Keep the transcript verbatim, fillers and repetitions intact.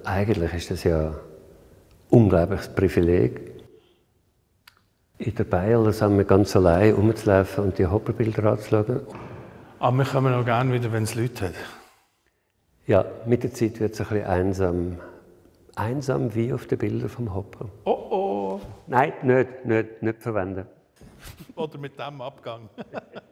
eigentlich ist das ja ein unglaubliches Privileg, in der Bayerler sind ganz allein rumzulaufen und die Hopperbilder anzuschauen. Aber wir kommen auch gerne wieder, wenn es Leute hat. Ja, mit der Zeit wird es ein bisschen einsam. Einsam wie auf den Bildern vom Hopper. Oh oh! Nein, nicht, nicht, nicht verwenden. Oder mit dem Abgang.